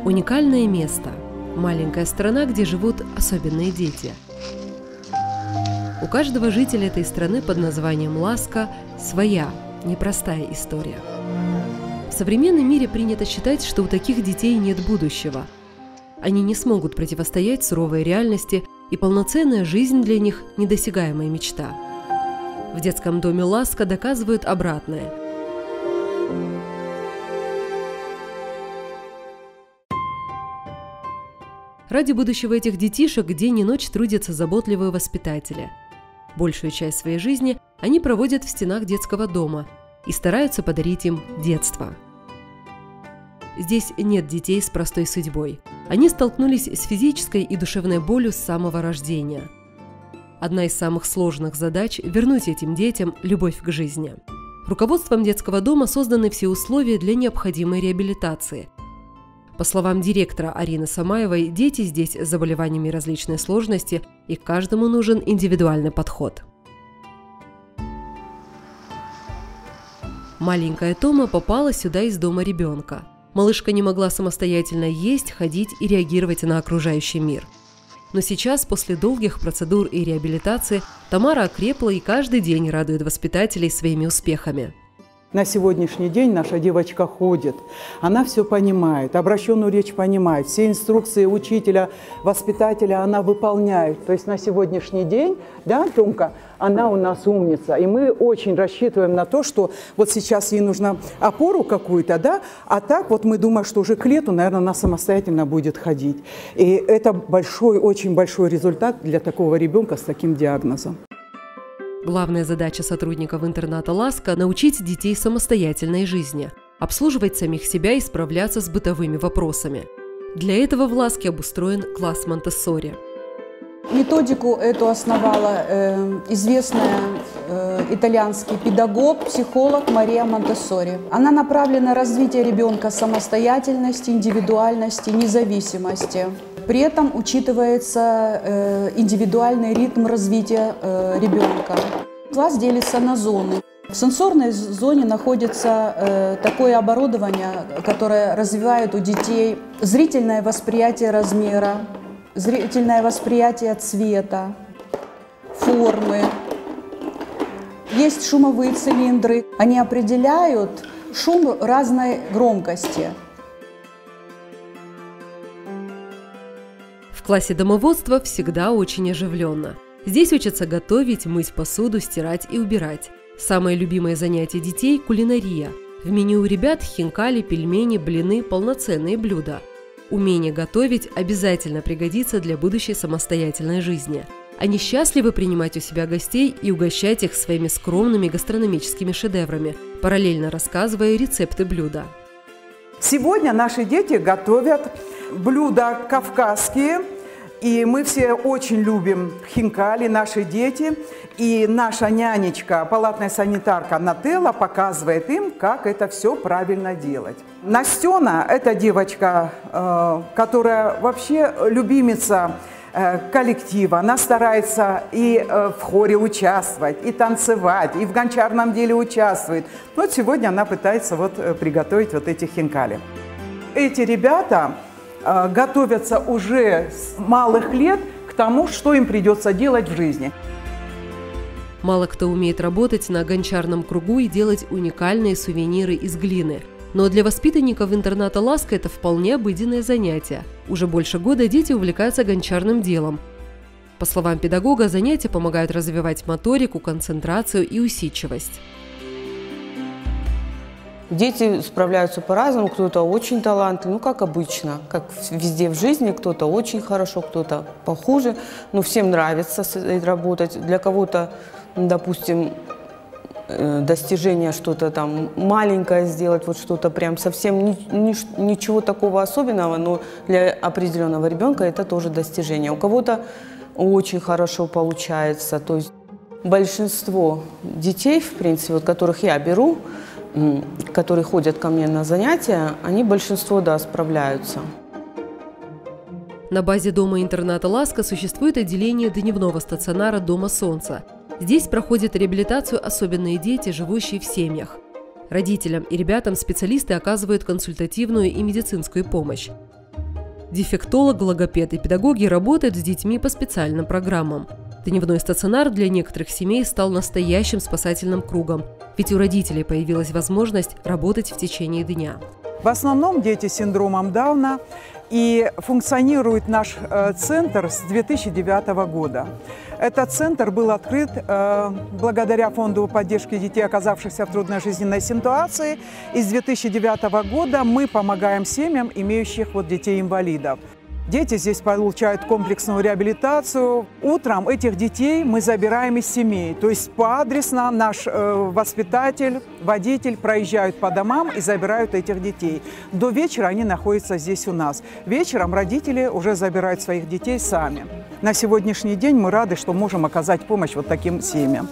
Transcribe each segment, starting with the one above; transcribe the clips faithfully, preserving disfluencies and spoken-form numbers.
Уникальное место – маленькая страна, где живут особенные дети. У каждого жителя этой страны под названием Ласка своя, непростая история. В современном мире принято считать, что у таких детей нет будущего. Они не смогут противостоять суровой реальности, и полноценная жизнь для них – недосягаемая мечта. В детском доме Ласка доказывают обратное. Ради будущего этих детишек день и ночь трудятся заботливые воспитатели. Большую часть своей жизни они проводят в стенах детского дома и стараются подарить им детство. Здесь нет детей с простой судьбой. Они столкнулись с физической и душевной болью с самого рождения. Одна из самых сложных задач – вернуть этим детям любовь к жизни. Руководством детского дома созданы все условия для необходимой реабилитации. По словам директора Арины Самаевой, дети здесь с заболеваниями различной сложности, и каждому нужен индивидуальный подход. Маленькая Тома попала сюда из дома ребенка. Малышка не могла самостоятельно есть, ходить и реагировать на окружающий мир. Но сейчас, после долгих процедур и реабилитации, Тамара окрепла и каждый день радует воспитателей своими успехами. На сегодняшний день наша девочка ходит, она все понимает, обращенную речь понимает, все инструкции учителя, воспитателя она выполняет. То есть на сегодняшний день, да, Томка, она у нас умница. И мы очень рассчитываем на то, что вот сейчас ей нужна опору какую-то, да, а так вот мы думаем, что уже к лету, наверное, она самостоятельно будет ходить. И это большой, очень большой результат для такого ребенка с таким диагнозом. Главная задача сотрудников интерната «Ласка» – научить детей самостоятельной жизни, обслуживать самих себя и справляться с бытовыми вопросами. Для этого в «Ласке» обустроен класс Монтессори. Методику эту основала э, известная э, итальянский педагог, психолог Мария Монтессори. Она направлена на развитие ребенка самостоятельности, индивидуальности, независимости. При этом учитывается э, индивидуальный ритм развития э, ребенка. Класс делится на зоны. В сенсорной зоне находится э, такое оборудование, которое развивает у детей зрительное восприятие размера, зрительное восприятие цвета, формы. Есть шумовые цилиндры. Они определяют шум разной громкости. В классе домоводства всегда очень оживленно. Здесь учатся готовить, мыть посуду, стирать и убирать. Самое любимое занятие детей – кулинария. В меню у ребят хинкали, пельмени, блины – полноценные блюда. Умение готовить обязательно пригодится для будущей самостоятельной жизни. Они счастливы принимать у себя гостей и угощать их своими скромными гастрономическими шедеврами, параллельно рассказывая рецепты блюда. Сегодня наши дети готовят блюда кавказские, и мы все очень любим хинкали, наши дети. И наша нянечка, палатная санитарка Нателла показывает им, как это все правильно делать. Настена – это девочка, которая вообще любимица коллектива. Она старается и в хоре участвовать, и танцевать, и в гончарном деле участвует. Вот сегодня она пытается вот приготовить вот эти хинкали. Эти ребята готовятся уже с малых лет к тому, что им придется делать в жизни. Мало кто умеет работать на гончарном кругу и делать уникальные сувениры из глины. Но для воспитанников интерната «Ласка» это вполне обыденное занятие. Уже больше года дети увлекаются гончарным делом. По словам педагога, занятия помогают развивать моторику, концентрацию и усидчивость. Дети справляются по-разному, кто-то очень талантливый, ну как обычно, как везде в жизни, кто-то очень хорошо, кто-то похуже, но всем нравится работать. Для кого-то, допустим, достижение что-то там маленькое сделать, вот что-то прям совсем ни, ни, ничего такого особенного, но для определенного ребенка это тоже достижение. У кого-то очень хорошо получается, то есть большинство детей, в принципе, вот, которых я беру, которые ходят ко мне на занятия, они большинство, да, справляются. На базе дома-интерната «Ласка» существует отделение дневного стационара «Дома солнца». Здесь проходят реабилитацию особенные дети, живущие в семьях. Родителям и ребятам специалисты оказывают консультативную и медицинскую помощь. Дефектолог, логопед и педагоги работают с детьми по специальным программам. Дневной стационар для некоторых семей стал настоящим спасательным кругом, ведь у родителей появилась возможность работать в течение дня. В основном дети с синдромом Дауна, и функционирует наш э, центр с две тысячи девятого года. Этот центр был открыт э, благодаря Фонду поддержки детей, оказавшихся в трудной жизненной ситуации. И с две тысячи девятого года мы помогаем семьям, имеющих вот детей-инвалидов. Дети здесь получают комплексную реабилитацию. Утром этих детей мы забираем из семей. То есть поадресно наш э, воспитатель, водитель проезжают по домам и забирают этих детей. До вечера они находятся здесь у нас. Вечером родители уже забирают своих детей сами. На сегодняшний день мы рады, что можем оказать помощь вот таким семьям.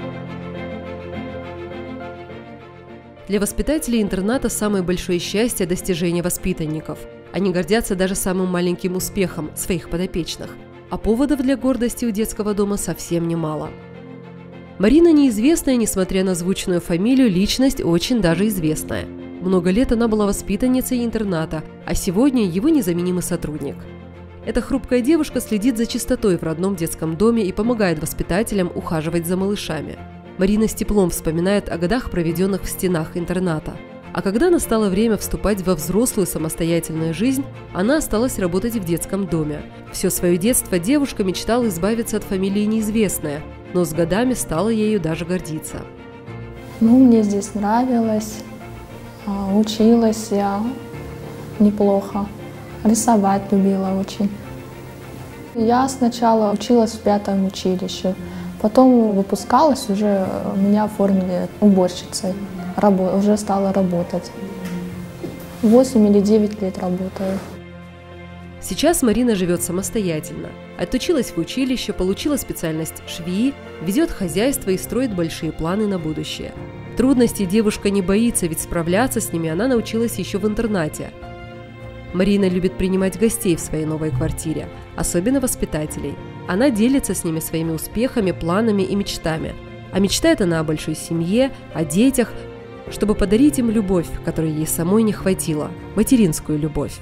Для воспитателей интерната самое большое счастье – достижение воспитанников. Они гордятся даже самым маленьким успехом своих подопечных. А поводов для гордости у детского дома совсем немало. Марина неизвестная, несмотря на звучную фамилию, личность очень даже известная. Много лет она была воспитанницей интерната, а сегодня его незаменимый сотрудник. Эта хрупкая девушка следит за чистотой в родном детском доме и помогает воспитателям ухаживать за малышами. Марина с теплом вспоминает о годах, проведенных в стенах интерната. А когда настало время вступать во взрослую самостоятельную жизнь, она осталась работать в детском доме. Все свое детство девушка мечтала избавиться от фамилии неизвестная, но с годами стала ею даже гордиться. Ну, мне здесь нравилось, училась я неплохо, рисовать любила очень. Я сначала училась в пятом училище, потом выпускалась, уже меня оформили уборщицей. Рабо- уже стала работать. восемь или девять лет работаю. Сейчас Марина живет самостоятельно. Отучилась в училище, получила специальность швеи, ведет хозяйство и строит большие планы на будущее. Трудностей девушка не боится, ведь справляться с ними она научилась еще в интернате. Марина любит принимать гостей в своей новой квартире, особенно воспитателей. Она делится с ними своими успехами, планами и мечтами. А мечтает она о большой семье, о детях, чтобы подарить им любовь, которой ей самой не хватило, материнскую любовь.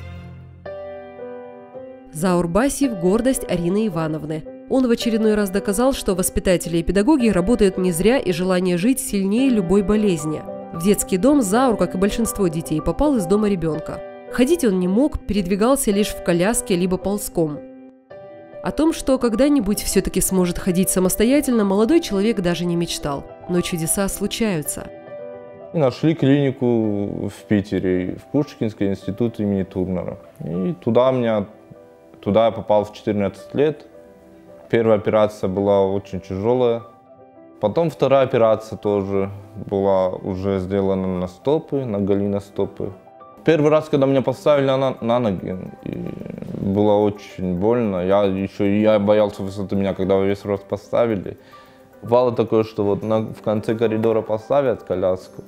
Заур Басиев – гордость Арины Ивановны. Он в очередной раз доказал, что воспитатели и педагоги работают не зря, и желание жить сильнее любой болезни. В детский дом Заур, как и большинство детей, попал из дома ребенка. Ходить он не мог, передвигался лишь в коляске либо ползком. О том, что когда-нибудь все-таки сможет ходить самостоятельно, молодой человек даже не мечтал. Но чудеса случаются. Нашли клинику в Питере, в Пушкинский институт имени Турнера. И туда, меня, туда я попал в четырнадцать лет. Первая операция была очень тяжелая. Потом вторая операция тоже была уже сделана на стопы, на голеностопы. Первый раз, когда меня поставили на, на ноги, было очень больно. Я еще я боялся высоты, меня когда во весь рост поставили. Бывало такое, что вот на, в конце коридора поставят коляску.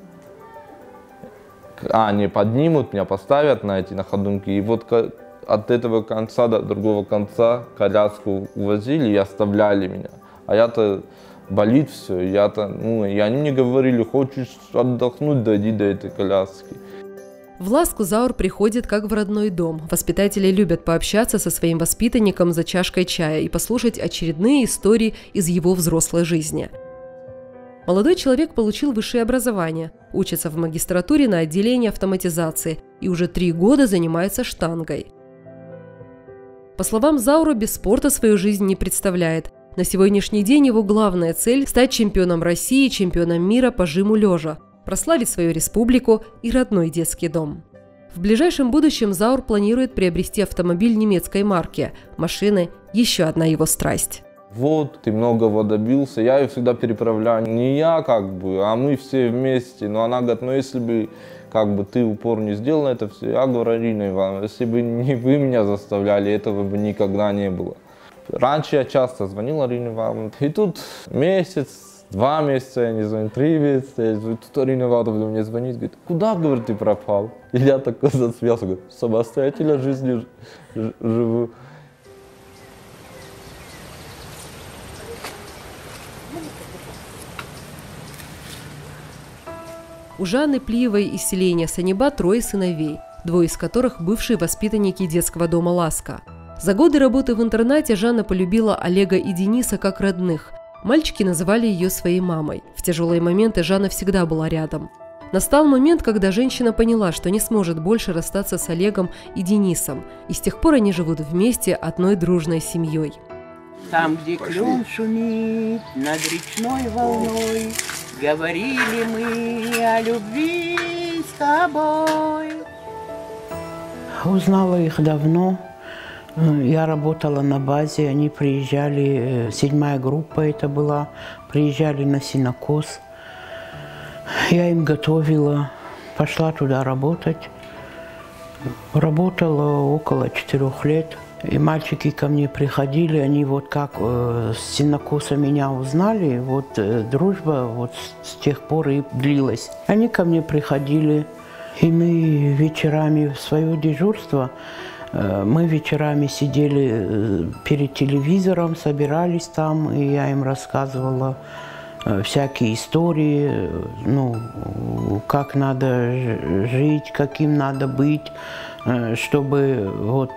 А, не поднимут, меня поставят на эти на ходунки. И вот от этого конца до другого конца коляску увозили и оставляли меня. А я-то болит все, я-то, ну, и они мне говорили: хочешь отдохнуть, дойди до этой коляски. В ласку Заур приходит как в родной дом. Воспитатели любят пообщаться со своим воспитанником за чашкой чая и послушать очередные истории из его взрослой жизни. Молодой человек получил высшее образование, учится в магистратуре на отделении автоматизации и уже три года занимается штангой. По словам Заура, без спорта свою жизнь не представляет. На сегодняшний день его главная цель – стать чемпионом России, чемпионом мира по жиму лежа, прославить свою республику и родной детский дом. В ближайшем будущем Заур планирует приобрести автомобиль немецкой марки. Машины – еще одна его страсть. Вот, ты многого добился, я ее всегда переправляю. Не я как бы, а мы все вместе. Но она говорит: ну если бы как бы ты упор не сделал на это все, я говорю: Арина Ивановна, если бы не вы меня заставляли, этого бы никогда не было. Раньше я часто звонил Арине Ивановне, и тут месяц, два месяца, я не звоню, три месяца, тут Арина Ивановна мне звонит, говорит: куда, говорит, ты пропал? И я такой засмеялся, говорю: самостоятельно жизнью живу. У Жанны Плиевой из селения Саниба трое сыновей. двое из которых – бывшие воспитанники детского дома «Ласка». За годы работы в интернате Жанна полюбила Олега и Дениса как родных. Мальчики называли ее своей мамой. В тяжелые моменты Жанна всегда была рядом. Настал момент, когда женщина поняла, что не сможет больше расстаться с Олегом и Денисом, и с тех пор они живут вместе одной дружной семьей. Там, где клен шумит над речной волной, говорили мы о любви с тобой. Узнала их давно. Я работала на базе, они приезжали, седьмая группа это была, приезжали на сенокос. Я им готовила, пошла туда работать. Работала около четырех лет. И мальчики ко мне приходили, они вот как э, с сенокоса меня узнали, вот э, дружба вот с, с тех пор и длилась. Они ко мне приходили, и мы вечерами в свое дежурство, мы вечерами сидели перед телевизором, собирались там, и я им рассказывала всякие истории, ну, как надо жить, каким надо быть, чтобы вот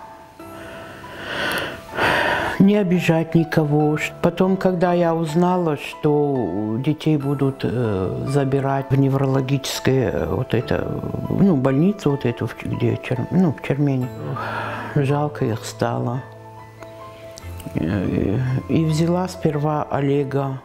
не обижать никого. Потом, когда я узнала, что детей будут э, забирать в неврологическое вот это, ну, больницу вот эту, где, ну, в Чермени, жалко их стало. И, и взяла сперва Олега.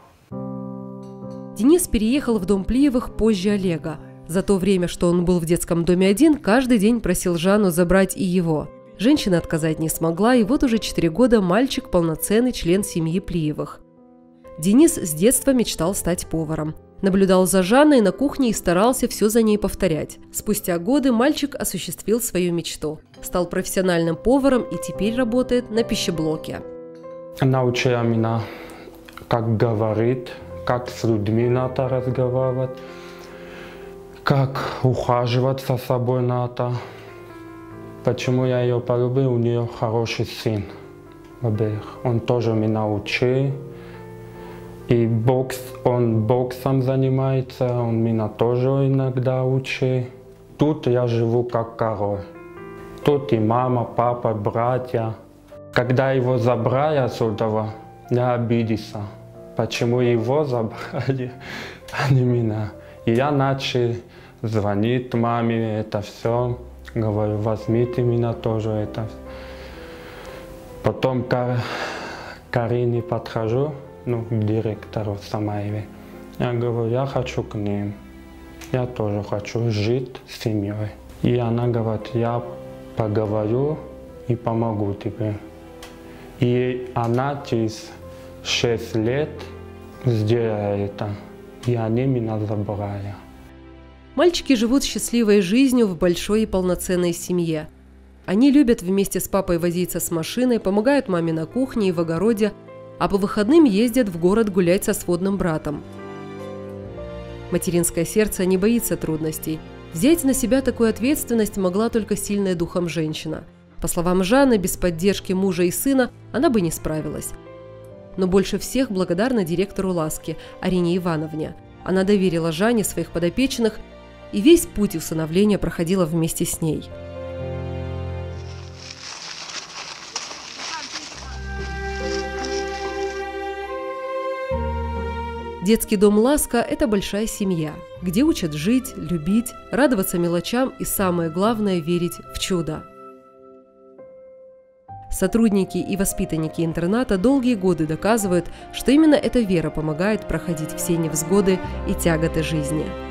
Денис переехал в дом Плиевых позже Олега. За то время, что он был в детском доме один, каждый день просил Жанну забрать и его. Женщина отказать не смогла, и вот уже четыре года мальчик – полноценный член семьи Плиевых. Денис с детства мечтал стать поваром. Наблюдал за Жанной на кухне и старался все за ней повторять. Спустя годы мальчик осуществил свою мечту. Стал профессиональным поваром и теперь работает на пищеблоке. Научила меня, как говорить, как с людьми надо разговаривать, как ухаживать за собой надо. Почему я ее полюбил? У нее хороший сын. Во-первых, он тоже меня учил. И бокс, он боксом занимается, он меня тоже иногда учит. Тут я живу как король. Тут и мама, папа, братья. Когда его забрали отсюда, я обиделся. Почему его забрали, а не меня? И я начал звонить маме, это все. Говорю, возьмите меня тоже это. Потом к Карине подхожу, ну, к директору Самаеве. Я говорю, я хочу к ним. Я тоже хочу жить с семьей. И она говорит, я поговорю и помогу тебе. И она через шесть лет сделала это. И они меня забрали. Мальчики живут счастливой жизнью в большой и полноценной семье. Они любят вместе с папой возиться с машиной, помогают маме на кухне и в огороде, а по выходным ездят в город гулять со сводным братом. Материнское сердце не боится трудностей. Взять на себя такую ответственность могла только сильная духом женщина. По словам Жанны, без поддержки мужа и сына она бы не справилась. Но больше всех благодарна директору «Ласки» Арине Ивановне. Она доверила Жанне своих подопечных, и весь путь усыновления проходила вместе с ней. Детский дом «Ласка» – это большая семья, где учат жить, любить, радоваться мелочам и, самое главное, верить в чудо. Сотрудники и воспитанники интерната долгие годы доказывают, что именно эта вера помогает проходить все невзгоды и тяготы жизни.